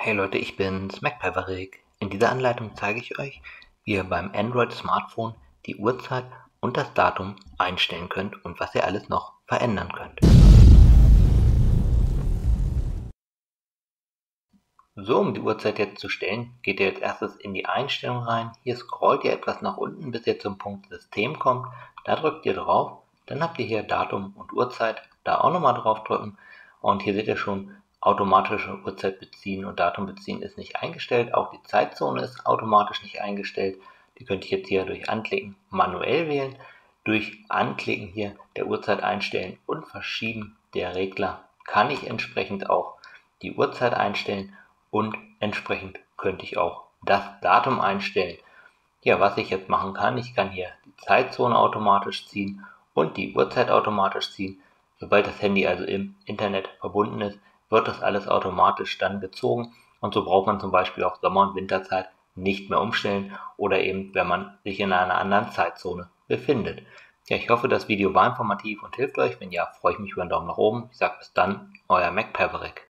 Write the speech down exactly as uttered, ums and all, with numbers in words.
Hey Leute, ich bin's, MacPaverik. In dieser Anleitung zeige ich euch, wie ihr beim Android-Smartphone die Uhrzeit und das Datum einstellen könnt und was ihr alles noch verändern könnt. So, um die Uhrzeit jetzt zu stellen, geht ihr als erstes in die Einstellung rein. Hier scrollt ihr etwas nach unten, bis ihr zum Punkt System kommt. Da drückt ihr drauf, dann habt ihr hier Datum und Uhrzeit. Da auch nochmal drauf drücken und hier seht ihr schon, automatische Uhrzeit beziehen und Datum beziehen ist nicht eingestellt. Auch die Zeitzone ist automatisch nicht eingestellt. Die könnt ihr jetzt hier durch Anklicken manuell wählen. Durch Anklicken hier der Uhrzeit einstellen und verschieben der Regler kann ich entsprechend auch die Uhrzeit einstellen. Und entsprechend könnte ich auch das Datum einstellen. Ja, was ich jetzt machen kann, ich kann hier die Zeitzone automatisch ziehen und die Uhrzeit automatisch ziehen. Sobald das Handy also im Internet verbunden ist, wird das alles automatisch dann gezogen und so braucht man zum Beispiel auch Sommer- und Winterzeit nicht mehr umstellen oder eben, wenn man sich in einer anderen Zeitzone befindet. Ja, ich hoffe, das Video war informativ und hilft euch. Wenn ja, freue ich mich über einen Daumen nach oben. Ich sage bis dann, euer MacPaverik.